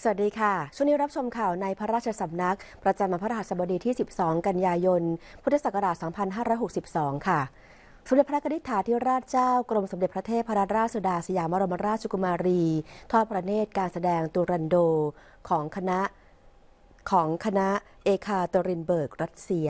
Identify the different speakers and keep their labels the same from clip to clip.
Speaker 1: สวัสดีค่ะช่วงนี้รับชมข่าวในพระราชสำนักประจำวันพฤหัสบดีที่ 12 กันยายน พุทธศักราช 2562 ค่ะสมเด็จพระนิธิถาธิราชเจ้ากรมสมเด็จพระเทพรัตนราชสุดาสยามบรมราชกุมารีทอดพระเนตรการแสดงตูรันโดของคณะเอคาเตรินเบิร์กรัสเซีย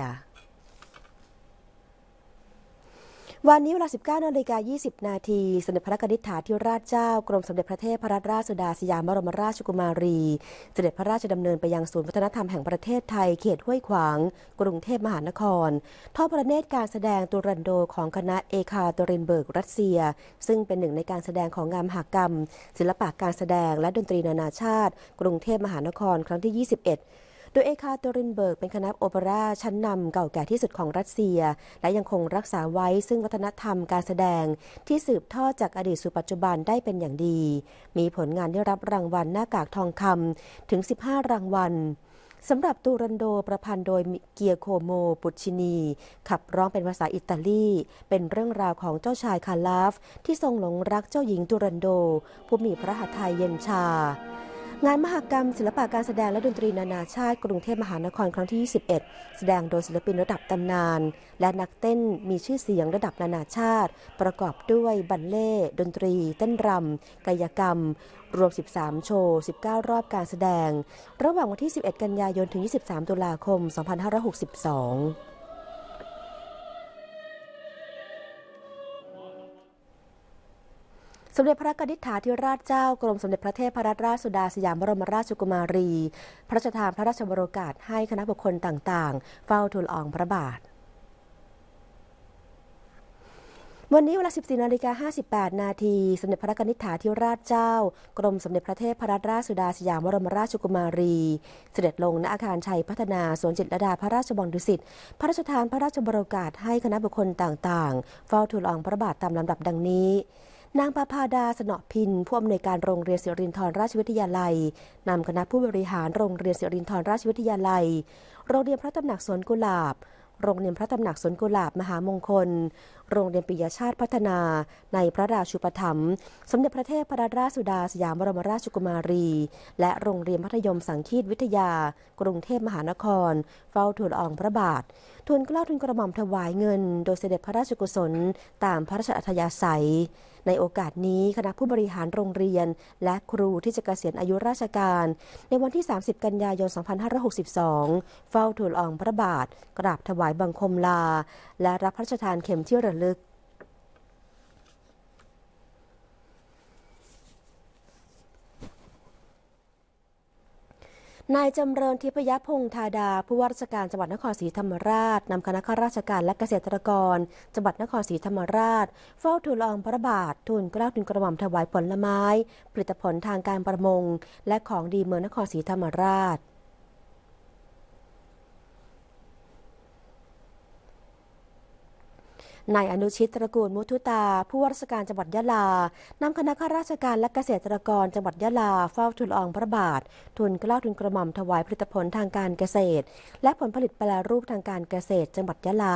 Speaker 1: วันนี้เวลา 19:20 น.สมเด็จพระนิธิถาธิราชเจ้ากรมสมเด็จพระเทพรัตนราชสุดาสยามบรมราชกุมารีเสด็จพระราชดำเนินไปยังศูนย์วัฒนธรรมแห่งประเทศไทยเขตห้วยขวางกรุงเทพมหานครทอดพระเนตรการแสดงตูรันโดของคณะเอคาเตรินเบิร์กรัสเซียซึ่งเป็นหนึ่งในการแสดงของงานมหกรรมศิลปะการแสดงและดนตรีนานาชาติกรุงเทพมหานครครั้งที่ 21โดยเอคาเตรินเบิร์กเป็นคณะโอเปร่าชั้นนำเก่าแก่ที่สุดของรัสเซียและยังคงรักษาไว้ซึ่งวัฒนธรรมการแสดงที่สืบทอดจากอดีตสู่ปัจจุบันได้เป็นอย่างดีมีผลงานได้รับรางวัลหน้ากากทองคำถึง 15 รางวัลสำหรับตูรันโดประพันธ์โดยเกียโคโมปุชชินีขับร้องเป็นภาษาอิตาลีเป็นเรื่องราวของเจ้าชายคาลาฟที่ทรงหลงรักเจ้าหญิงตูรันโดผู้มีพระหัตถ์ไทยเย็นชางานมหกรรมศิลปะการแสดงและดนตรีนานาชาติกรุงเทพมหานครครั้งที่ 21 แสดงโดยศิลปินระดับตำนานและนักเต้นมีชื่อเสียงระดับนานาชาติประกอบด้วยบัลเล่ต์ดนตรีเต้นรำกายกรรมรวม 13 โชว์ 19 รอบการแสดงระหว่างวันที่ 11 กันยายน ถึง 23 ตุลาคม 2562สมเด็จพระนิธิถาธิราชเจ้ากรมสมเด็จพระเทพรัตนราชสุดาสยามบรมราชกุมารีพระราชทานพระราชโองการให้คณะบุคคลต่างๆเฝ้าทูลละอองพระบาทวันนี้เวลา 14:58 น.สมเด็จพระนิธิถาธิราชเจ้ากรมสมเด็จพระเทพรัตนราชสุดาสยามบรมราชกุมารีเสด็จลงณอาคารชัยพัฒนาสวนจิตรลดาพระราชวังดุสิตพระราชทานพระราชโองการให้คณะบุคคลต่างๆเฝ้าทูลละอองพระบาทตามลำดับดังนี้นางประภาดาสนอพินผู้อำนวยการโรงเรียนศิรินธรราชวิทยาลัยนำคณะผู้บริหารโรงเรียนศิรินธรราชวิทยาลัยโรงเรียนพระตำหนักสวนกุหลาบโรงเรียนพระตำหนักสวนกุหลาบมหามงคลโรงเรียนปิยชาติพัฒนาในพระราชูปถัมภ์สมเด็จพระเทพรัตนราชสุดาสยามบรมราชกุมารีและโรงเรียนมัธยมสังคีตวิทยากรุงเทพมหานครเฝ้าทูลละอองพระบาททูลเกล้าทูลกระหม่อมถวายเงินโดยเสด็จพระราชกุศลตามพระราชอัธยาศัยในโอกาสนี้คณะผู้บริหารโรงเรียนและครูที่จะเกษียณอายุราชการในวันที่ 30 กันยายน 2562 เฝ้าทูลละอองพระบาทกราบถวายบังคมลาและรับพระราชทานเข็มที่ระลึกนายจำเริญทิพยพงษ์ธาดาผู้ว่าราชการจังหวัดนครศรีธรรมราชนำคณะข้าราชการและเกษตรกรจังหวัดนครศรีธรรมราชเฝ้าทูลละอองพระบาททูลเกล้าทูลกระหม่อมถวายผลไม้ผลิตผลทางการประมงและของดีเมืองนครศรีธรรมราชนายอนุชิตตระกูลมุทุตาผู้ว่าราชการจังหวัดยะลานำคณะข้าราชการและเกษตรกรจังหวัดยะลาเฝ้าทูลละอองพระบาททูลเกล้าทูลกระหม่อมถวายผลิตผลทางการเกษตรและผลผลิตแปรรูปทางการเกษตรจังหวัดยะลา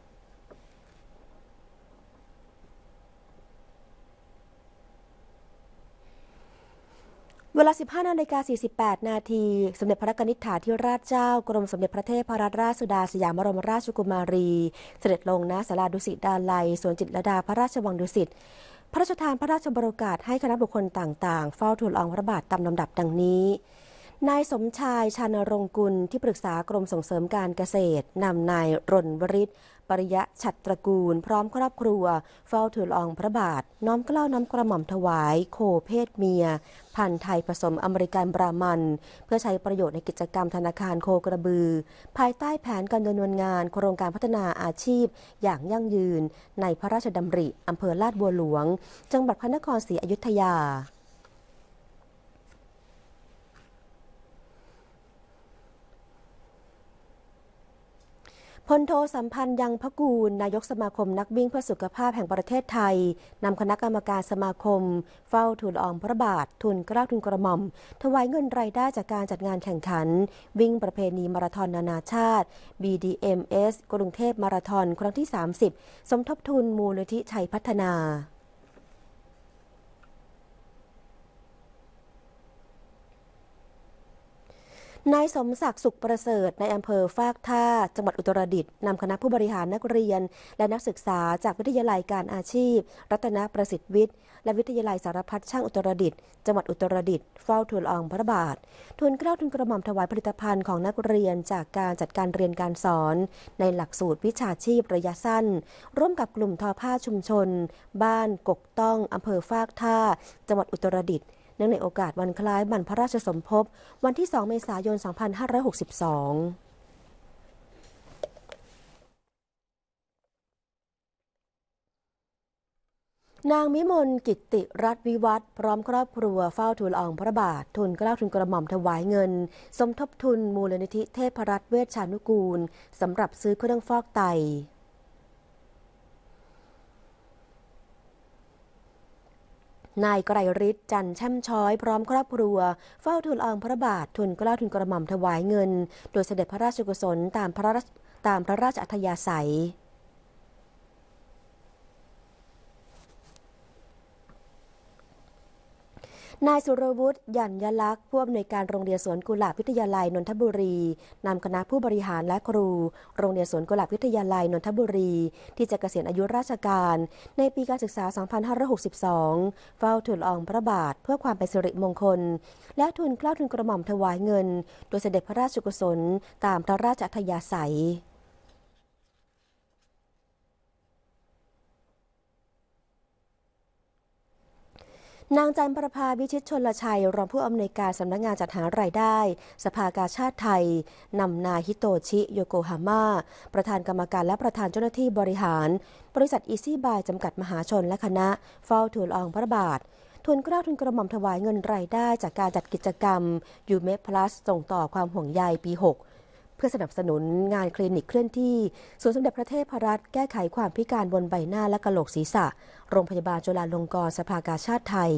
Speaker 1: เวลา 15:48 น.สมเด็จพระนิธิถาธิราชเจ้ากรมสมเด็จพระเทพรัตนราชสุดาสยามบรมราชกุมารีเสด็จลงณศาลาดุสิตดาลัยสวนจิตรลดาพระราชวังดุสิตพระราชทานพระราชโองการให้คณะบุคคลต่างๆเฝ้าทูลละอองพระบาทตามลำดับดังนี้นายสมชายชานรงกุลที่ปรึกษากรมส่งเสริมการเกษตรนำนายรณวริศปริยะฉัตรตระกูลพร้อมครอบครัวเฝ้าทูลละอองพระบาทน้อมเกล้าน้อมกระหม่อมถวายโคเพศเมียพันธุ์ไทยผสมอเมริกันบรามันเพื่อใช้ประโยชน์ในกิจกรรมธนาคารโคกระบือภายใต้แผนการดำเนินงานโครงการพัฒนาอาชีพอย่างยั่งยืนในพระราชดำริอำเภอลาดบัวหลวงจังหวัดพระนครศรีอยุธยาพลโทสัมพันธ์ยังพกูลนายกสมาคมนักวิ่งเพื่อสุขภาพแห่งประเทศไทยนำคณะกรรมการสมาคมเฝ้าทูลละอองพระบาททูลเกล้าทูลกระหม่อมถวายเงินรายได้จากการจัดงานแข่งขันวิ่งประเพณีมาราธอนนานาชาติ BDMS กรุงเทพมาราธอนครั้งที่ 30 สมทบทุนมูลนิธิชัยพัฒนานายสมศักดิ์สุขประเสริฐในอำเภอฟากท่าจังหวัดอุตรดิตถ์นำคณะผู้บริหารนักเรียนและนักศึกษาจากวิทยาลัยการอาชีพรัตนประสิทธิ์วิทย์และวิทยาลัยสารพัดช่างอุตรดิตถ์จังหวัดอุตรดิตถ์เฝ้าทูลละอองพระบาททูลเกล้าทูลกระหม่อมถวายผลิตภัณฑ์ของนักเรียนจากการจัดการเรียนการสอนในหลักสูตรวิชาชีพระยะสั้นร่วมกับกลุ่มทอผ้าชุมชนบ้านกกต้องอำเภอฟากท่าจังหวัดอุตรดิตถ์เนื่องในโอกาสวันคล้ายบรรพพระราชสมภพวันที่ 2 เมษายน 2562 นางมิมลกิตติรัตน์วิวัฒน์พร้อมครอบครัวเฝ้าทูลละอองพระบาททูลเกล้าทูลกระหม่อมถวายเงินสมทบทุนมูลนิธิเทพรัตน์เวชชานุกูลสำหรับซื้อเครื่องฟอกไตนายไกรฤทธิ์จันทร์แช่มช้อยพร้อมครอบครัวเฝ้าทูลละอองพระบาททูลเกล้าทูลกระหม่อมถวายเงินโดยเสด็จพระราชกุศลตามพระราชอัธยาศัยนายสุรวุฒิยัญญลักษณ์ผู้อำนวยการโรงเรียนสวนกุหลาบวิทยาลัยนนทบุรีนำคณะผู้บริหารและครูโรงเรียนสวนกุหลาบวิทยาลัยนนทบุรีที่จะเกษียณอายุราชการในปีการศึกษา 2562 เฝ้าทูลละอองพระบาทเพื่อความเป็นสิริมงคลและทูลเกล้าทูลกระหม่อมถวายเงินโดยเสด็จพระราชกุศลตามพระราชอัธยาศัยนางจันประภาวิชิตชลชัยรองผู้อำนวยการสำนักงานจัดหารายได้สภากาชาติไทยนำนายฮิโตชิโยโกฮาม่าประธานกรรมการและประธานเจ้าหน้าที่บริหารบริษัทอีซี่บายจำกัดมหาชนและคณะเฝ้าทูลละอองพระบาททูลเกล้าทูลกระหม่อมถวายเงินรายได้จากการจัดกิจกรรมยูเมพลัสส่งต่อความห่วงใยปี 6เพื่อสนับสนุนงานคลินิกเคลื่อนที่ศูนย์สมเด็จพระเทพรัตน์แก้ไขความพิการบนใบหน้าและกะโหลกศีรษะโรงพยาบาลจุฬาลงกรณ์สภากาชาติไทย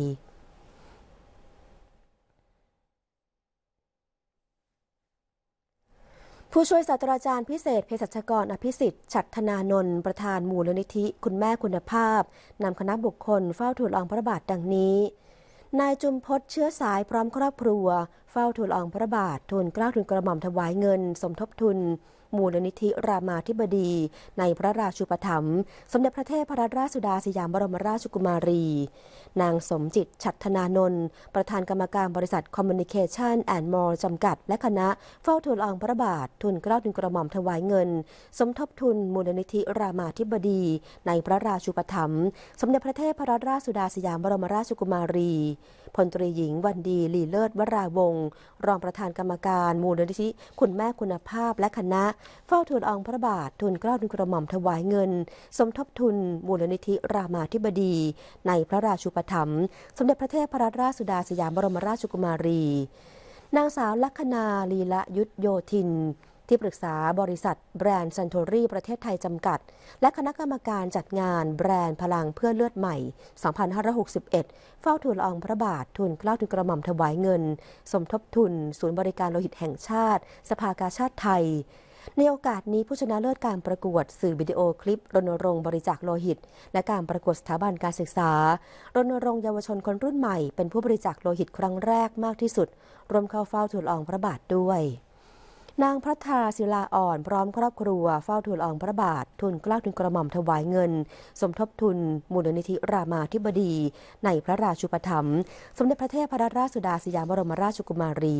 Speaker 1: ผู้ช่วยศาสตราจารย์พิเศษเภสัชกรอภิสิทธิ์ฉัตรธนานนท์ประธานมูลนิธิคุณแม่คุณภาพนำคณะบุคคลเฝ้าทูลละอองพระบาทดังนี้นายจุมพจน์เชื้อสายพร้อมครอบครัวเฝ้าทูลละอองพระบาททูลเกล้าทูลกระหม่อมถวายเงินสมทบทุนมูลนิธิรามาธิบดีในพระราชูปถัมภ์สมเด็จพระเทพรัตนราชสุดาสยามบรมราชกุมารีนางสมจิตฉัตรธนานนท์ประธานกรรมการบริษัทคอมมิวนิเคชั่นแอนด์มอลล์จำกัดและคณะเฝ้าทูลละอองพระบาททูลเกล้าทูลกระหม่อมถวายเงินสมทบทุนมูลนิธิรามาธิบดีในพระราชูปถัมภ์สมเด็จพระเทพรัตนราชสุดาสยามบรมราชกุมารีพลตรีหญิงวันดีลีเลิศวราวงศ์รองประธานกรรมการมูลนิธิคุณแม่คุณภาพและคณะเฝ้าทูลละอองพระบาททูลเกล้าทูลกระหม่อมถวายเงินสมทบทุนมูลนิธิรามาธิบดีในพระราชูปถัมภ์สมเด็จพระเทพรัตนราชสุดาสยามบรมราชกุมารีนางสาวลัคนาลีละยุทธโยธินที่ปรึกษาบริษัทแบรนด์ซันโทรี่ประเทศไทยจำกัดและคณะกรรมการจัดงานแบรนด์พลังเพื่อเลือดใหม่ 2561 เฝ้าทูลละอองพระบาททูลเกล้าทูลกระหม่อมถวายเงินสมทบทุนศูนย์บริการโลหิตแห่งชาติสภากาชาติไทยในโอกาสนี้ผู้ชนะเลิศการประกวดสื่อวิดีโอคลิปรณรงค์บริจาคโลหิตและการประกวดสถาบันการศึกษารณรงค์เยาวชนคนรุ่นใหม่เป็นผู้บริจาคโลหิตครั้งแรกมากที่สุดร่วมเข้าเฝ้าทูลละอองพระบาทด้วยนางพัฒนาศิลาอ่อนพร้อมครอบครัวเฝ้าทูลละอองพระบาททูลเกล้าทูลกระหม่อมถวายเงินสมทบทุนมูลนิธิรามาธิบดีในพระราชูปถัมภ์สมเด็จพระเทพรัตนราชสุดาสยามบรมราชกุมารี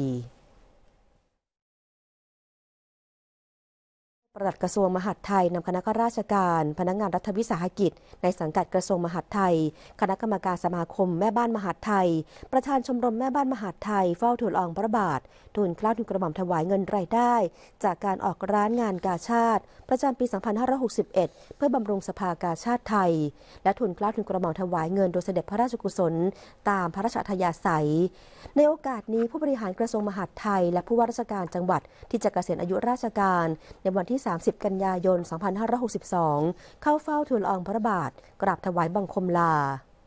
Speaker 1: ปลัดกระทรวงมหาดไทยนำคณะข้าราชการพนักงานรัฐวิสาหกิจในสังกัดกระทรวงมหาดไทยคณะกรรมการสมาคมแม่บ้านมหาดไทยประธานชมรมแม่บ้านมหาดไทยเฝ้าทูลละอองพระบาททูลเกล้าทูลกระหม่อมถวายเงินรายได้จากการออกร้านงานกาชาดประจำปี 2561 เพื่อบำรุงสภากาชาดไทยและทูลเกล้าทูลกระหม่อมถวายเงินโดยเสด็จพระราชกุศลตามพระราชอัธยาศัยในโอกาสนี้ผู้บริหารกระทรวงมหาดไทยและผู้ว่าราชการจังหวัดที่จะเกษียณอายุราชการในวันที่30 กันยายน 2562 เข้าเฝ้าทูลละอองพระบาทกราบถวายบังคมลา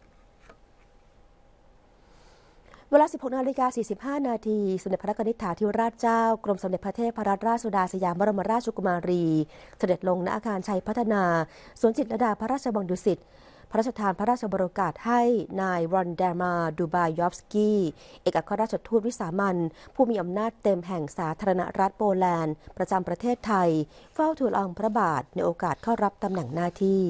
Speaker 1: เวลา 16:45 นาทีสมเด็จพระนิธิถาธิราชเจ้ากรมสมเด็จพระเทพรัตนราชสุดาสยามบรมราชกุมารีเสด็จลงณอาคารชัยพัฒนาสวนจิตรลดาพระราชวังดุสิตพระราชทานพระราชบรโอกาสให้นายรอนเดมาดูบายอฟสกี้เอกอัครราชทูตวิสามัญผู้มีอำนาจเต็มแห่งสาธารณรัฐโปแลนด์ประจำประเทศไทยเฝ้าทูลละอองพระบาทในโอกาสเข้ารับตำแหน่งหน้าที่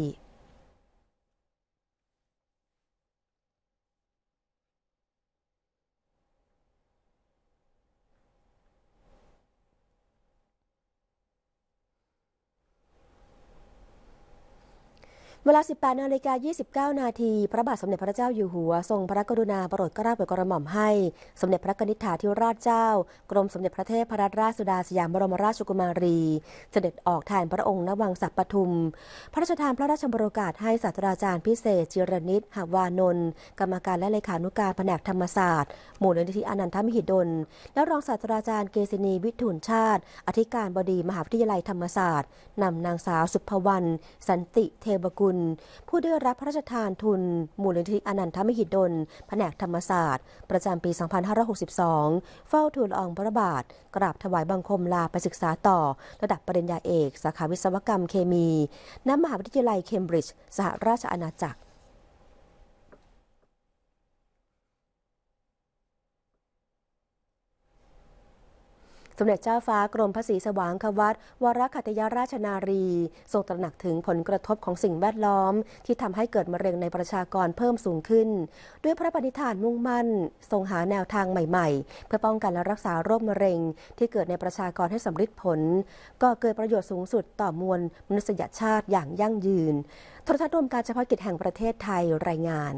Speaker 1: เวลา 18:29 นาทีพระบาทสมเด็จพระเจ้าอยู่หัวทรงพระกรุณาโปรดเกล้าโปรดกระหม่อมให้สมเด็จพระนิธิถาธิราชเจ้ากรมสมเด็จพระเทพรัตนราชสุดาสยามบรมราชกุมารีเสด็จออกแทนพระองค์ณวังสักปทุมพระราชทานพระราชบรโอกาสให้ศาสตราจารย์พิเศษจิรนิต หวานนท์กรรมการและเลขานุการแผนกธรรมศาสตร์มูลนิธิอนันทมหิดลและรองศาสตราจารย์เกษินีวิทูลชาติอธิการบดีมหาวิทยาลัยธรรมศาสตร์นำนางสาวสุภวรรณสันติเทวกุลผู้ได้รับพระราชทานทุนมูลนิธิอนันทมหิดลแผนกธรรมศาสตร์ประจำปี 2562 เฝ้าทูลละอองพระบาทกราบถวายบังคมลาไปศึกษาต่อระดับปริญญาเอกสาขาวิศวกรรมเคมีณมหาวิทยาลัยเคมบริดจ์สหราชอาณาจักรสมเด็จเจ้าฟ้ากรมพระศรีสว่างควัตรวรขัตยราชนารีทรงตระหนักถึงผลกระทบของสิ่งแวดล้อมที่ทำให้เกิดมะเร็งในประชากรเพิ่มสูงขึ้นด้วยพระปณิธานมุ่งมั่นทรงหาแนวทางใหม่ๆเพื่อป้องกันและรักษาโรคมะเร็งที่เกิดในประชากรให้สำฤทธิ์ผลก่อเกิดประโยชน์สูงสุดต่อมวลมนุษยชาติอย่างยั่งยืนโทรทัศน์รวมการเฉพาะกิจแห่งประเทศไทยรายงาน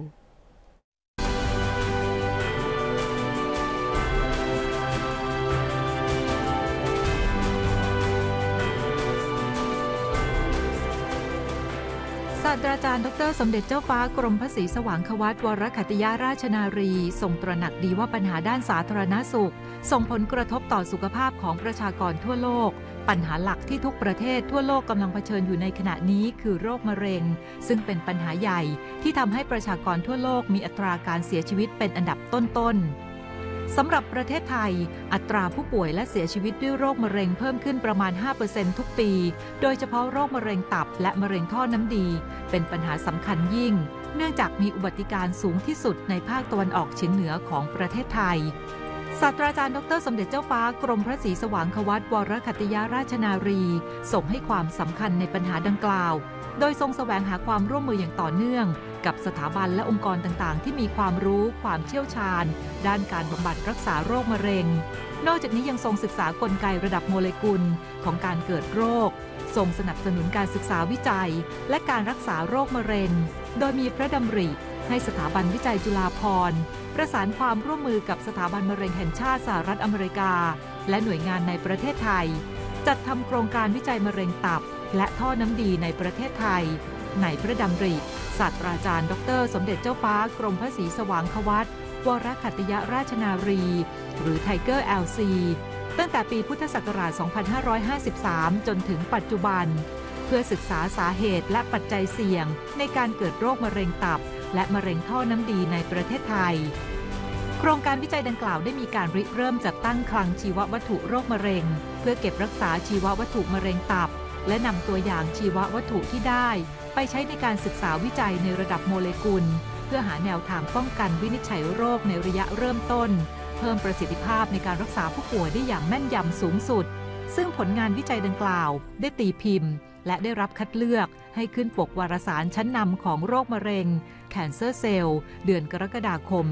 Speaker 2: ศาสตราจารย์ดร.สมเด็จเจ้าฟ้ากรมพระศรีสว่างควัตรวรขัตยราชนารีทรงตระหนักดีว่าปัญหาด้านสาธารณสุขส่งผลกระทบต่อสุขภาพของประชากรทั่วโลกปัญหาหลักที่ทุกประเทศทั่วโลกกำลังเผชิญอยู่ในขณะนี้คือโรคมะเร็งซึ่งเป็นปัญหาใหญ่ที่ทำให้ประชากรทั่วโลกมีอัตราการเสียชีวิตเป็นอันดับต้นๆสำหรับประเทศไทยอัตราผู้ป่วยและเสียชีวิตด้วยโรคมะเร็งเพิ่มขึ้นประมาณ 5% ทุกปีโดยเฉพาะโรคมะเร็งตับและมะเร็งท่อน้ำดีเป็นปัญหาสำคัญยิ่งเนื่องจากมีอุบัติการณ์สูงที่สุดในภาคตะวันออกเฉียงเหนือของประเทศไทยศาสตราจารย์ดร.สมเด็จเจ้าฟ้ากรมพระศรีสว่างควัตรวรขัตยราชนารีส่งให้ความสำคัญในปัญหาดังกล่าวโดยทรงแสวงหาความร่วมมืออย่างต่อเนื่องกับสถาบันและองค์กรต่างๆที่มีความรู้ความเชี่ยวชาญด้านการบำบัดรักษาโรคมะเร็งนอกจากนี้ยังทรงศึกษากลไกระดับโมเลกุลของการเกิดโรคทรงสนับสนุนการศึกษาวิจัยและการรักษาโรคมะเร็งโดยมีพระดำริให้สถาบันวิจัยจุฬาภรณ์ประสานความร่วมมือกับสถาบันมะเร็งแห่งชาติสหรัฐอเมริกาและหน่วยงานในประเทศไทยจัดทำโครงการวิจัยมะเร็งตับและท่อน้ำดีในประเทศไทยในพระดำริศาสตราจารย์ดร.สมเด็จเจ้าฟ้ากรมพระศรีสว่างควัตรวรขัตยราชนารีหรือไทเกอร์ LC ตั้งแต่ปีพุทธศักราช 2553 จนถึงปัจจุบันเพื่อศึกษาสาเหตุและปัจจัยเสี่ยงในการเกิดโรคมะเร็งตับและมะเร็งท่อน้ำดีในประเทศไทยโครงการวิจัยดังกล่าวได้มีการริเริ่มจัดตั้งคลังชีววัตถุโรคมะเร็งเพื่อเก็บรักษาชีววัตถุมะเร็งตับและนำตัวอย่างชีววัตถุที่ได้ไปใช้ในการศึกษาวิจัยในระดับโมเลกุลเพื่อหาแนวทางป้องกันวินิจฉัยโรคในระยะเริ่มต้นเพิ่มประสิทธิภาพในการรักษาผู้ป่วยได้อย่างแม่นยำสูงสุดซึ่งผลงานวิจัยดังกล่าวได้ตีพิมพ์และได้รับคัดเลือกให้ขึ้นปกวารสารชั้นนำของโรคมะเร็ง Cancer Cell เดือนกรกฎาคม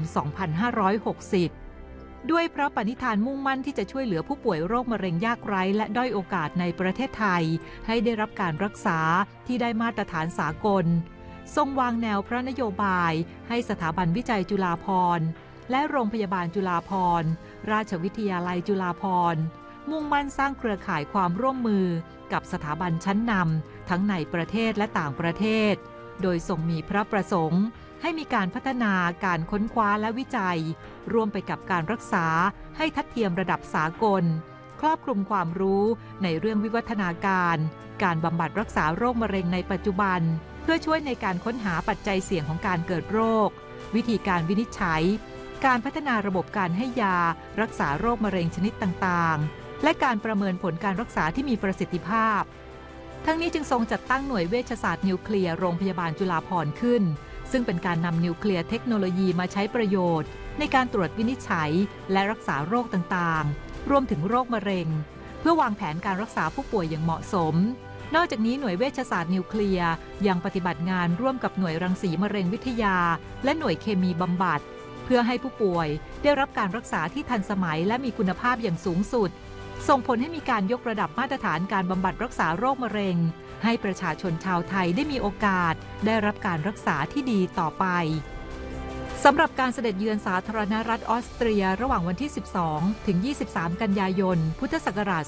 Speaker 2: 2560 ด้วยพระปณิธานมุ่งมั่นที่จะช่วยเหลือผู้ป่วยโรคมะเร็งยากไร้และด้อยโอกาสในประเทศไทยให้ได้รับการรักษาที่ได้มาตรฐานสากลทรงวางแนวพระนโยบายให้สถาบันวิจัยจุฬาภรณ์และโรงพยาบาลจุฬาภรณ์ราชวิทยาลัยจุฬาภรณ์มุ่งมั่นสร้างเครือข่ายความร่วมมือกับสถาบันชั้นนำทั้งในประเทศและต่างประเทศโดยทรงมีพระประสงค์ให้มีการพัฒนาการค้นคว้าและวิจัยร่วมไปกับการรักษาให้ทัดเทียมระดับสากลครอบคลุมความรู้ในเรื่องวิวัฒนาการบำบัดรักษาโรคมะเร็งในปัจจุบันเพื่อช่วยในการค้นหาปัจจัยเสี่ยงของการเกิดโรควิธีการวินิจฉัยการพัฒนาระบบการให้ยารักษาโรคมะเร็งชนิดต่างๆและการประเมินผลการรักษาที่มีประสิทธิภาพทั้งนี้จึงทรงจัดตั้งหน่วยเวชศาสตร์นิวเคลียร์โรงพยาบาลจุฬาภรณ์ขึ้นซึ่งเป็นการนำนิวเคลียร์เทคโนโลยีมาใช้ประโยชน์ในการตรวจวินิจฉัยและรักษาโรคต่างๆรวมถึงโรคมะเร็งเพื่อวางแผนการรักษาผู้ป่วยอย่างเหมาะสมนอกจากนี้หน่วยเวชศาสตร์นิวเคลียร์ยังปฏิบัติงานร่วมกับหน่วยรังสีมะเร็งวิทยาและหน่วยเคมีบำบัดเพื่อให้ผู้ป่วยได้รับการรักษาที่ทันสมัยและมีคุณภาพอย่างสูงสุดส่งผลให้มีการยกระดับมาตรฐานการบำบัดรักษาโรคมะเร็งให้ประชาชนชาวไทยได้มีโอกาสได้รับการรักษาที่ดีต่อไปสำหรับการเสด็จเยือนสาธารณรัฐออสเตรียระหว่างวันที่ 12 ถึง 23 กันยายน พุทธศักราช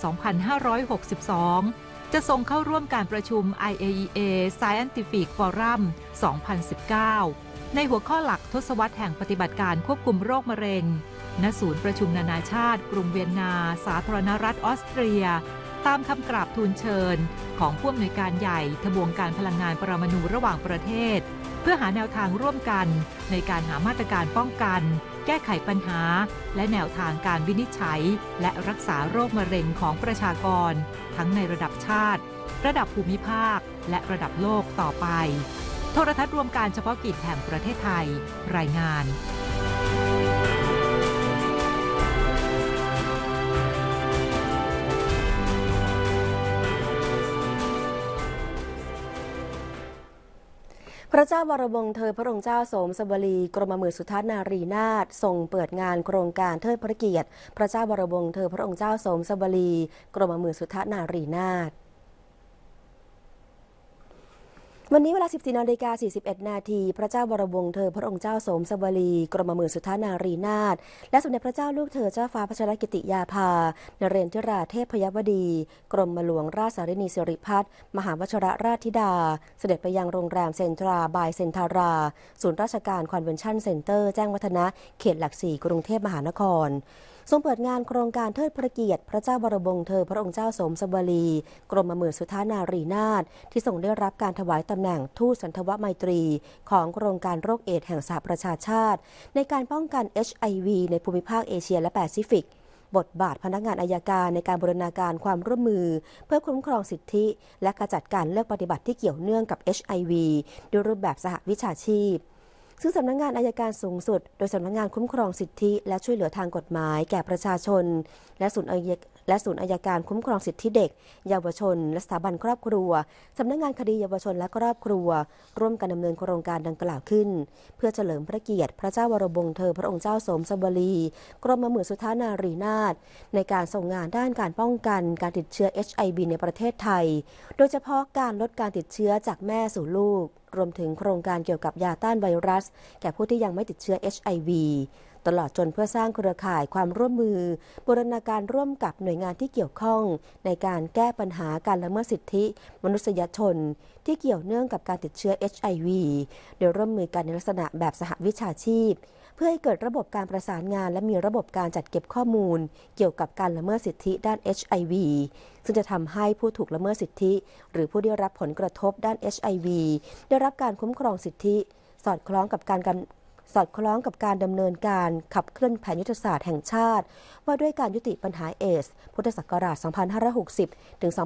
Speaker 2: 2562 จะทรงเข้าร่วมการประชุม IAEA Scientific Forum 2019 ในหัวข้อหลักทศวรรษแห่งปฏิบัติการควบคุมโรคมะเร็งณศูนย์ประชุมนานาชาติกรุงเวียนนาสาธารณรัฐออสเตรียตามคำกราบทูลเชิญของผู้อำนวยการใหญ่ทบวงการพลังงานปรมาณูระหว่างประเทศเพื่อหาแนวทางร่วมกันในการหามาตรการป้องกันแก้ไขปัญหาและแนวทางการวินิจฉัยและรักษาโรคมะเร็งของประชากรทั้งในระดับชาติระดับภูมิภาคและระดับโลกต่อไปโทรทัศน์รวมการเฉพาะกิจแห่งประเทศไทยรายงาน
Speaker 1: พระเจ้าวรวงศ์เธอพระองค์เจ้าโสมสวลีกรมหมื่นสุทัศนารีนาถทรงเปิดงานโครงการเทิดพระเกียรติพระเจ้าวรวงศ์เธอพระองค์เจ้าโสมสวลีกรมหมื่นสุทัศนารีนาถวันนี้เวลา 14:41 นาทีพระเจ้าวรวงศ์เธอพระองค์เจ้าโสมสวลีกรมหมื่นสุทัศนารีนาถและสมเด็จพระเจ้าลูกเธอเจ้าฟ้าพัชรกิติยาภานเรนทิราเทพยวดีกรมหลวงราชสารินีสิริพัฒน์มหาวชรราชธิดาเสด็จไปยังโรงแรมเซ็นทราบายเซ็นทาราศูนย์ราชการคอนเวนชั่นเซ็นเตอร์แจ้งวัฒนะเขตหลัก4กรุงเทพมหานครทรงเปิดงานโครงการเทิดพระเกียรติพระเจ้าวรวงศ์เธอพระองค์เจ้าโสมสวลีกรมหมื่นสุทัศนารีนาถที่ทรงได้รับการถวายตำแหน่งทูตสันทวไมตรีของโครงการโรคเอดส์แห่งสหประชาชาติในการป้องกัน HIV ในภูมิภาคเอเชียและแปซิฟิกบทบาทพนักงานอัยการในการบูรณาการความร่วมมือเพื่อคุ้มครองสิทธิและขจัดการเลือกปฏิบัติที่เกี่ยวเนื่องกับ HIV ด้วยรูปแบบสหวิชาชีพซึ่งสำนักงานอัยการสูงสุดโดยสำนักงานคุ้มครองสิทธิและช่วยเหลือทางกฎหมายแก่ประชาชนและศูนย์อัยการคุ้มครองสิทธิเด็กเยาวชนและสถาบันครอบครัวสำนักงานคดีเยาวชนและครอบครัวร่วมกันดำเนินโครงการดังกล่าวขึ้นเพื่อเฉลิมพระเกียรติพระเจ้าวรวงศ์เธอพระองค์เจ้าโสมสวลีกรมหมื่นสุทัศนารีนาถในการส่งงานด้านการป้องกันการติดเชื้อ HIV ในประเทศไทยโดยเฉพาะการลดการติดเชื้อจากแม่สู่ลูกรวมถึงโครงการเกี่ยวกับยาต้านไวรัสแก่ผู้ที่ยังไม่ติดเชื้อ HIV ตลอดจนเพื่อสร้างเครือข่ายความร่วมมือบูรณาการร่วมกับหน่วยงานที่เกี่ยวข้องในการแก้ปัญหาการละเมิดสิทธิมนุษยชนที่เกี่ยวเนื่องกับการติดเชื้อ HIV โดยร่วมมือกันในลักษณะแบบสหวิชาชีพเพื่อให้เกิดระบบการประสานงานและมีระบบการจัดเก็บข้อมูลเกี่ยวกับการละเมิดสิทธิด้าน HIV ซึ่งจะทำให้ผู้ถูกละเมิดสิทธิหรือผู้ได้รับผลกระทบด้าน HIV ได้รับการคุ้มครองสิทธิสอดคล้องกับการดำเนินการขับเคลื่อนแผนยุทธศาสตร์แห่งชาติว่าด้วยการยุติปัญหาเอดส์พุทธศักราช 2560 ถึง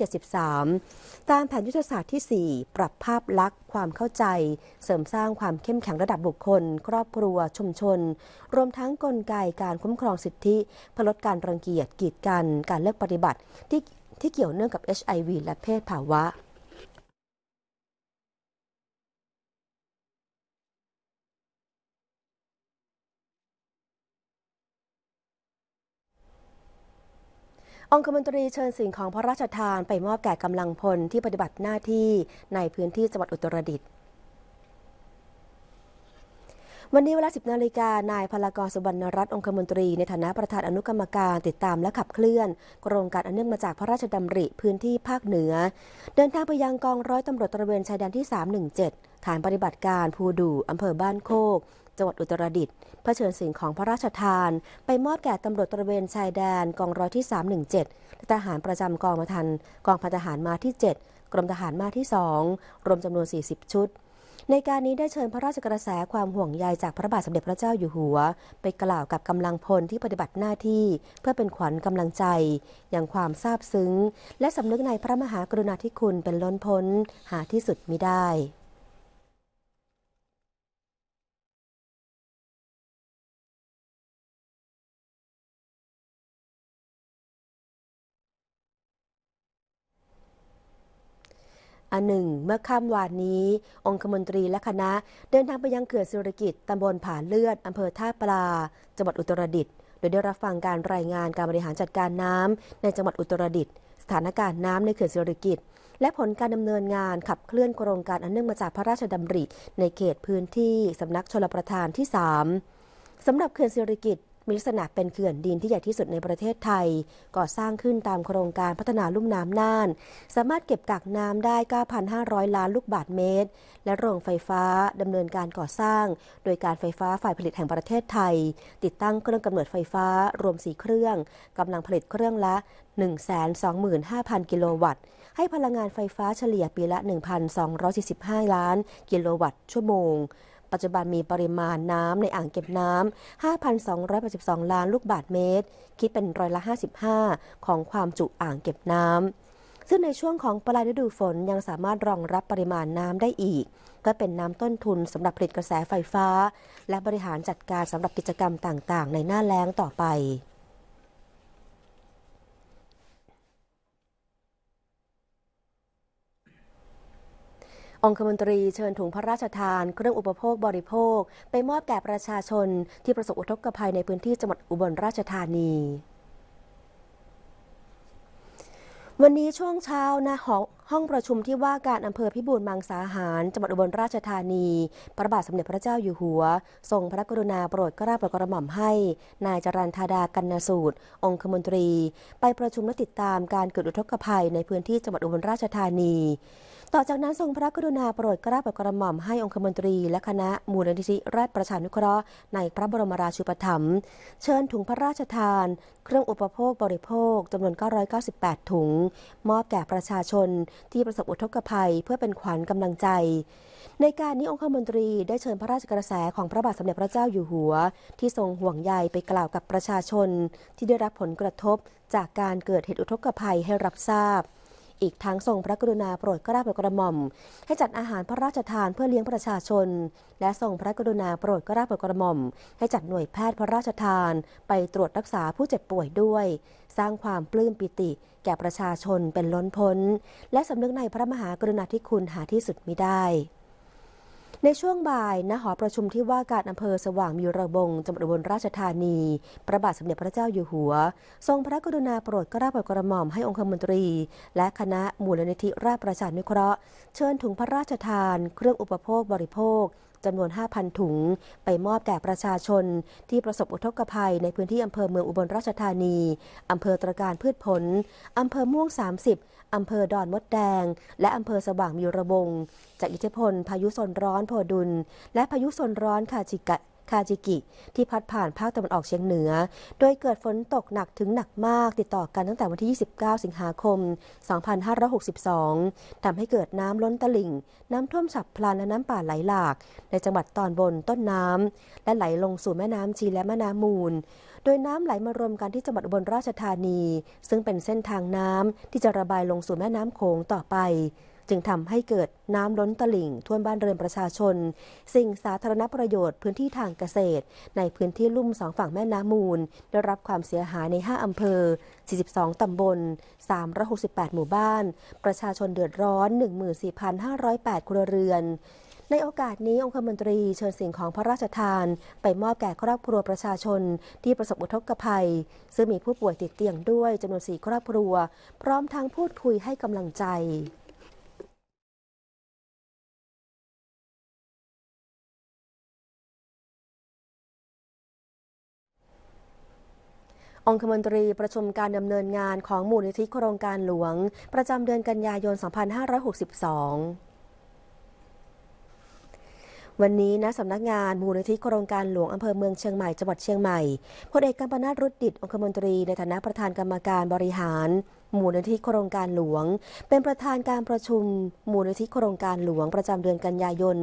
Speaker 1: 2573 ตามแผนยุทธศาสตร์ที่ 4 ปรับภาพลักษณ์ความเข้าใจเสริมสร้างความเข้มแข็งระดับบุคคลครอบครัวชุมชนรวมทั้งกลไกการคุ้มครองสิทธิเพื่อลดการรังเกียจกีดกันการเลือกปฏิบัติที่เกี่ยวเนื่องกับ HIV และเพศภาวะองคมนตรีเชิญสิ่งของพระราชทานไปมอบแก่กำลังพลที่ปฏิบัติหน้าที่ในพื้นที่จังหวัดอุตรดิตถ์วันนี้เวลา 10 นาฬิกานายพลากรสุวรรณรัตน์องคมนตรีในฐานะประธานอนุกรรมการติดตามและขับเคลื่อนโครงการอันเนื่องมาจากพระราชดำริพื้นที่ภาคเหนือเดินทางไปยังกองร้อยตำรวจตระเวนชายแดนที่ 317 ฐานปฏิบัติการภูดูอำเภอบ้านโคกจังหวัดอุตรดิตถ์เพื่อเชิญสิ่งของพระราชทานไปมอบแก่ตำรวจตระเวนชายแดนกองร้อยที่ 317 และทหารประจำกองพันทหารม้าที่ 7 กรมทหารม้าที่ 2 รวมจำนวน 40 ชุดในการนี้ได้เชิญพระราชกระแสความห่วงใยจากพระบาทสมเด็จพระเจ้าอยู่หัวไปกล่าวกับกำลังพลที่ปฏิบัติหน้าที่เพื่อเป็นขวัญกำลังใจอย่างความซาบซึ้งและสำนึกในพระมหากรุณาธิคุณเป็นล้นพ้นหาที่สุดมิได้อันหนึ่งเมื่อค่ำวานนี้องคมนตรีและคณะเดินทางไปยังเขื่อนสิริกิติ์ตำบลผาเลือดอำเภอท่าปลาจังหวัดอุตรดิตถ์โดยได้รับฟังการรายงานการบริหารจัดการน้ำในจังหวัดอุตรดิตถ์สถานการณ์น้ำในเขื่อนสิริกิติ์และผลการดำเนินงานขับเคลื่อนโครงการอันเนื่องมาจากพระราชดำริในเขตพื้นที่สำนักชลประทานที่ 3สำหรับเขื่อนสิริกิติ์มีลักษณะเป็นเขื่อนดินที่ใหญ่ที่สุดในประเทศไทยก่อสร้างขึ้นตามโครงการพัฒนาลุ่มน้ำน่านสามารถเก็บกักน้ำได้ 9,500 ล้านลูกบาศก์เมตรและโรงไฟฟ้าดำเนินการก่อสร้างโดยการไฟฟ้าฝ่ายผลิตแห่งประเทศไทยติดตั้งเครื่องกำเนิดไฟฟ้ารวม4เครื่องกำลังผลิตเครื่องละ 125,000 กิโลวัตต์ให้พลังงานไฟฟ้าเฉลี่ยปีละ 1,245 ล้านกิโลวัตต์ชั่วโมงปัจจุบันมีปริมาณน้ำในอ่างเก็บน้ำ 5,282 ล้านลูกบาศก์เมตรคิดเป็นร้อยละ 55 ของความจุอ่างเก็บน้ำซึ่งในช่วงของปลายฤดูฝนยังสามารถรองรับปริมาณน้ำได้อีกก็เป็นน้ำต้นทุนสำหรับผลิตกระแสไฟฟ้าและบริหารจัดการสำหรับกิจกรรมต่างๆในหน้าแล้งต่อไปองคมนตรีเชิญถุงพระราชทานเครื่องอุปโภคบริโภคไปมอบแก่ประชาชนที่ประสบอุทกภัยในพื้นที่จังหวัดอุบลราชธานีวันนี้ช่วงเช้าณห้องประชุมที่ว่าการอำเภอพิบูลมังสาหารจังหวัดอุบลราชธานีพระบาทสมเด็จพระเจ้าอยู่หัวทรงพระกรุณาโปรดเกล้าโปรดกระหม่อมให้นายจรัญธาดากันนสูตรองคมนตรีไปประชุมและติดตามการเกิดอุทกภัยในพื้นที่จังหวัดอุบลราชธานีต่อจากนั้นทรงพระกรุณาโปรดเกล้าโปรดกระหม่อมให้องคมนตรีและคณะมูลนิธิราชประชานุเคราะห์ในพระบรมราชูปถัมภ์เชิญถุงพระราชทานเครื่องอุปโภคบริโภคจำนวน 998 ถุงมอบแก่ประชาชนที่ประสบอุทกภัยเพื่อเป็นขวัญกำลังใจในการนี้องคมนตรีได้เชิญพระราชกระแสของพระบาทสมเด็จพระเจ้าอยู่หัวที่ทรงห่วงใยไปกล่าวกับประชาชนที่ได้รับผลกระทบจากการเกิดเหตุอุทกภัยให้รับทราบอีกทั้งทรงพระกรุณาโปรดเกล้าโปรดกระหม่อมให้จัดอาหารพระราชทานเพื่อเลี้ยงประชาชนและทรงพระกรุณาโปรดเกล้าโปรดกระหม่อมให้จัดหน่วยแพทย์พระราชทานไปตรวจรักษาผู้เจ็บป่วยด้วยสร้างความปลื้มปิติแก่ประชาชนเป็นล้นพ้นและสำนึกในพระมหากรุณาธิคุณหาที่สุดมิได้ในช่วงบ่ายณหอประชุมที่ว่าการอำเภอสว่างมีระบงจังหวัดอุบลราชธานีพระบาทสมเด็จพระเจ้าอยู่หัวทรงพระกรุณาโปรดเกล้าโปรดกระหม่อมให้องคมนตรีและคณะมูลนิธิราชประชานุเคราะห์เชิญถุงพระราชทานเครื่องอุปโภคบริโภคจำนวน 5,000 ถุงไปมอบแก่ประชาชนที่ประสบอุทกภัยในพื้นที่อำเภอเมืองอุบลราชธานีอำเภอตระการพืชผลอำเภอม่วง30อำเภอดอนมดแดงและอำเภอสว่างมีระบงจากอิทธิพลพายุโซนร้อนโพดุลและพายุโซนร้อนคาจิกิที่พัดผ่านภาคตะวันออกเฉียงเหนือโดยเกิดฝนตกหนักถึงหนักมากติดต่อกันตั้งแต่วันที่ 29 สิงหาคม 2562 ทำให้เกิดน้ำล้นตลิ่งน้ำท่วมฉับพลันและน้ำป่าไหลหลากในจังหวัดตอนบนต้นน้ำและไหลลงสู่แม่น้ำชีและแม่น้ำมูลโดยน้ำไหลมารวมกันที่จังหวัดอุบลราชธานีซึ่งเป็นเส้นทางน้ำที่จะระบายลงสู่แม่น้ำโขงต่อไปจึงทำให้เกิดน้ำล้นตลิ่งท่วมบ้านเรือนประชาชนสิ่งสาธารณประโยชน์พื้นที่ทางเกษตรในพื้นที่ลุ่ม2ฝั่งแม่น้ำมูลได้รับความเสียหายใน5อำเภอ42ตำบล368หมู่บ้านประชาชนเดือดร้อน 14,508 ครัวเรือนในโอกาสนี้องคมนตรีเชิญสิ่งของพระราชทานไปมอบแก่ครอบครัวประชาชนที่ประสบอุทกภัยซึ่งมีผู้ป่วยติดเตียงด้วยจำนวน4ครอบครัวพร้อมทั้งพูดคุยให้กำลังใจองคมนตรีประชุมการดำเนินงานของมูลนิธิโครงการหลวงประจำเดือนกันยายน 2562 วันนี้ณสำนักงานมูลนิธิโครงการหลวงอำเภอเมืองเชียงใหม่จังหวัดเชียงใหม่พลเอกกัมปนาท รุดดิษฐ์องคมนตรีในฐานะประธานกรรมการบริหารมูลนิธิโครงการหลวงเป็นประธานการประชุมมูลนิธิโครงการหลวงประจำเดือนกันยายน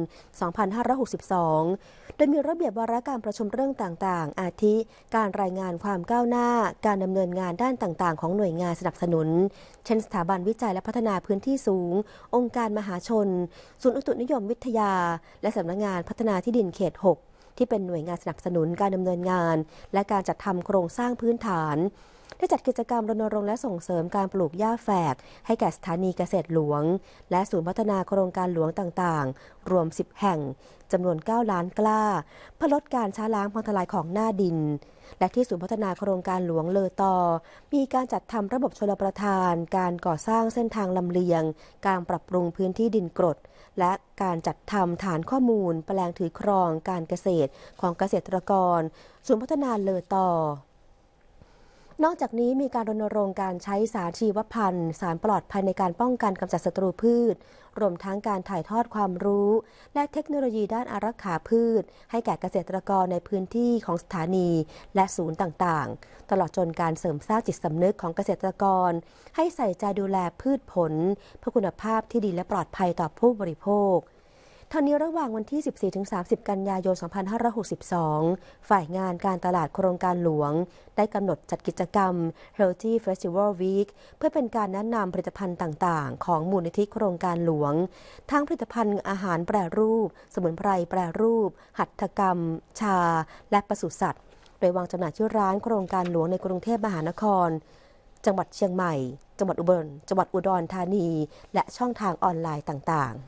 Speaker 1: 2562 โดยมีระเบียบวาระการประชุมเรื่องต่างๆ อาทิ การรายงานความก้าวหน้าการดำเนินงานด้านต่างๆของหน่วยงานสนับสนุนเช่นสถาบันวิจัยและพัฒนาพื้นที่สูงองค์การมหาชนศูนย์อุตุนิยมวิทยาและสำนักงานพัฒนาที่ดินเขต 6 ที่เป็นหน่วยงานสนับสนุนการดำเนินงานและการจัดทำโครงสร้างพื้นฐานได้จัดกิจกรรมรณรงค์และส่งเสริมการปลูกหญ้าแฝกให้แก่สถานีเกษตรหลวงและศูนย์พัฒนาโครงการหลวงต่างๆรวม 10 แห่งจำนวน 9 ล้านกล้าเพื่อลดการช้าล้างพังทลายของหน้าดินและที่ศูนย์พัฒนาโครงการหลวงเลอตอมีการจัดทำระบบชลประทานการก่อสร้างเส้นทางลำเลียงการปรับปรุงพื้นที่ดินกรดและการจัดทำฐานข้อมูลแปลงถือครองการเกษตรของเกษตรกรศูนย์พัฒนาเลอตอนอกจากนี้มีการรณรงค์การใช้สารชีวพันธุ์สารปลอดภัยในการป้องกันกำจัดศัตรูพืชรวมทั้งการถ่ายทอดความรู้และเทคโนโลยีด้านอารักขาพืชให้แก่เกษตรกรในพื้นที่ของสถานีและศูนย์ต่างๆตลอดจนการเสริมสร้างจิตสำนึกของเกษตรกรให้ใส่ใจดูแลพืชผลเพื่อคุณภาพที่ดีและปลอดภัยต่อผู้บริโภคทั้งนี้ระหว่างวันที่ 14-30 กันยายน 2562 ฝ่ายงานการตลาดโครงการหลวงได้กำหนดจัดกิจกรรม Healthy Festival Week เพื่อเป็นการแนะนำผลิตภัณฑ์ต่างๆของมูลนิธิโครงการหลวงทั้งผลิตภัณฑ์อาหารแปรรูปสมุนไพรแปรรูปหัตถกรรมชาและปศุสัตว์โดยวางจำหน่ายที่ร้านโครงการหลวงในกรุงเทพมหานครจังหวัดเชียงใหม่จังหวัดอุบลจังหวัดอุดรธานีและช่องทางออนไลน์ต่างๆ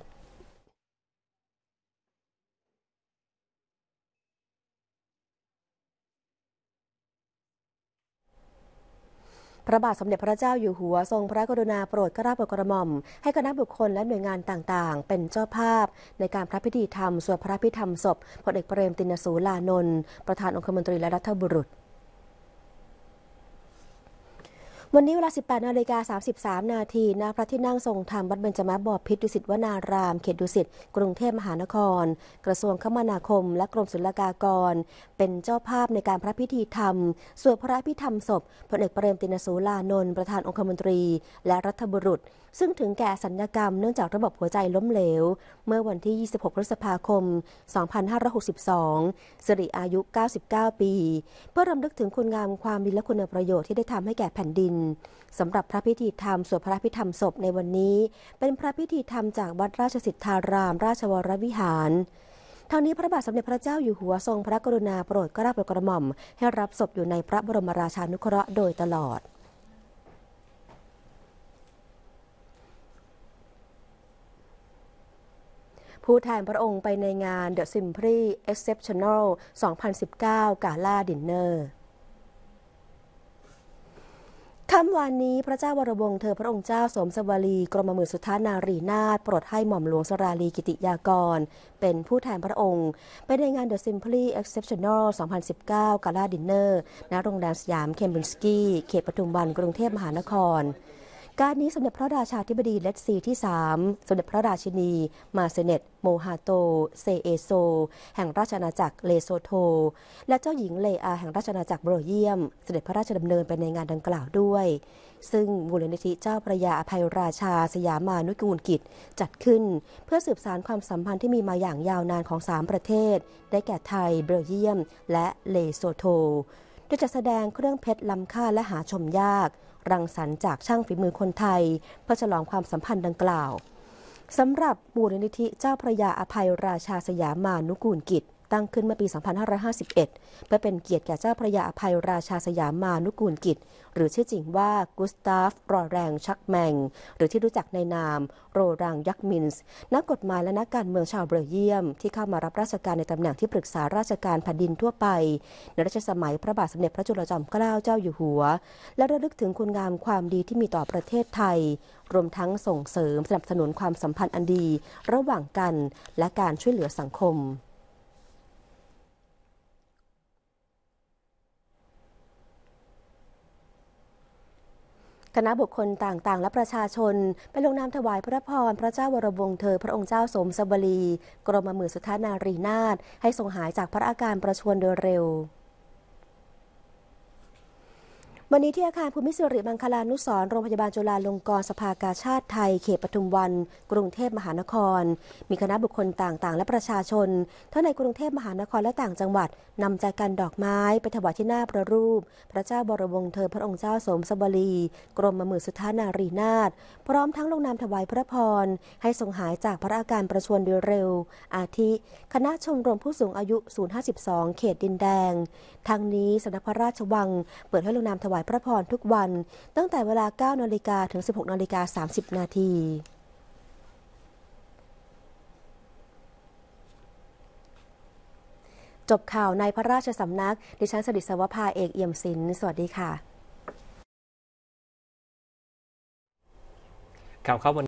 Speaker 1: พระบาทสมเด็จพระเจ้าอยู่หัวทรงพระกรุณาโปรดเกล้าโปรดกระหม่อมให้คณะบุคคลและหน่วยงานต่างๆเป็นเจ้าภาพในการพระพิธีธรรมสวดพระพิธรรมศพพลเอกเปรมติณสูลานนท์ประธานองคมนตรีและรัฐบุรุษวันนี้เวลา 18:33 นาทีณพระที่นั่งทรงธรรมวัดเบญจมบพิตรดุสิตวนารามเขตดุสิตกรุงเทพมหานครกระทรวงคมนาคมและกรมศุลกากรเป็นเจ้าภาพในการพระพิธีธรรมสวดพระพิธรรมศพพลเอกเปรมติณสูลานนท์ประธานองคมนตรีและรัฐบุรุษซึ่งถึงแก่สัญญกรรมเนื่องจากระบบหัวใจล้มเหลวเมื่อวันที่ 26 พฤษภาคม 2562 สิริอายุ 99 ปีเพื่อรำลึกถึงคุณงามความดีและคุณประโยชน์ที่ได้ทำให้แก่แผ่นดินสำหรับพระพิธีธรรมสวดพระพิธรรมศพในวันนี้เป็นพระพิธีธรรมจากวัดราชสิทธารามราชวรวิหารทางนี้พระบาทสมเด็จพระเจ้าอยู่หัวทรงพระกรุณาโปรดเกล้าโปรดกระหม่อมให้รับศพอยู่ในพระบรมราชานุเคราะห์โดยตลอดผู้แทนพระองค์ไปในงาน The Simply Exceptional 2019 Gala Dinner ค่ำวานนี้พระเจ้าวรวงศ์เธอพระองค์เจ้าสมสวลีกรมหมื่นสุทธานารีนาถโปรดให้หม่อมหลวงสราลีกิติยากรเป็นผู้แทนพระองค์ไปในงาน The Simply Exceptional 2019 Gala Dinner ณ โรงแรมสยามเคมบินสกี้เขตปทุมวันกรุงเทพมหานครการนี้สมเด็จพระราชาธิบดีเลตซีที่ 3 สมเด็จพระราชินีมาเซเนตโมฮาโตเซเอโซแห่งราชอาณาจักรเลโซโธและเจ้าหญิงเลอาแห่งราชอาณาจักรเบลเยียมเสด็จพระราชดำเนินไปในงานดังกล่าวด้วยซึ่งมูลนิธิเจ้าพระยาอภัยราชาสยามานุกูลกิจจัดขึ้นเพื่อสืบสานความสัมพันธ์ที่มีมาอย่างยาวนานของ3ประเทศได้แก่ไทยเบลเยียมและเลโซโธโดยจัดแสดงเครื่องเพชรล้ำค่าและหาชมยากรังสรรค์จากช่างฝีมือคนไทยเพื่อฉลองความสัมพันธ์ดังกล่าวสำหรับมูลนิธิเจ้าพระยาอภัยราชาสยามานุกูลกิจตั้งขึ้นเมื่อปี 2551 เพื่อเป็นเกียรติแก่เจ้าพระยาอภัยราชาสยามานุกูลกิจหรือชื่อจริงว่ากุสตาฟรอแรงชักแมงหรือที่รู้จักในนามโรรังยักมินส์นักกฎหมายและนักการเมืองชาวเบลเยียมที่เข้ามารับราชการในตำแหน่งที่ปรึกษาราชการแผ่นดินทั่วไปในรัชสมัยพระบาทสมเด็จพระจุลจอมเกล้าเจ้าอยู่หัวและระลึกถึงคุณงามความดีที่มีต่อประเทศไทยรวมทั้งส่งเสริมสนับสนุนความสัมพันธ์อันดีระหว่างกันและการช่วยเหลือสังคมคณะบุคคลต่างๆและประชาชนไปลงนามถวายพระพรพระเจ้าวรวงศ์เธอพระองค์เจ้าสมสวลีกรมหมื่นสุทธานารีนาถให้ทรงหายจากพระอาการประชวรโดยเร็ววันนี้ที่อาคารภูมิสิริมังคลานุสรณ์โรงพยาบาลจุฬาลงกรณ์สภากาชาดไทยเขตปทุมวันกรุงเทพมหานครมีคณะบุคคลต่างๆและประชาชนทั้งในกรุงเทพมหานครและต่างจังหวัดนำใจกันดอกไม้ไปถวายที่หน้าพระรูปพระเจ้าบรมวงศ์เธอพระองค์เจ้าสมสวลีกรมหมื่นสุทธานารีนาถพร้อมทั้งลงนามถวายพระพรให้ทรงหายจากพระอาการประชวรโดยเร็วอาทิคณะชมรมผู้สูงอายุ052เขตดินแดงทางนี้สำนักพระราชวังเปิดให้ลงนามถวายพระพรทุกวันตั้งแต่เวลา 9 นาฬิกาถึง 16 นาฬิกา 30 นาทีจบข่าวในพระราชสำนักดิฉันสดิษวภาเอกเอี่ยมศิลป์สวัสดีค่ะ
Speaker 3: ครับ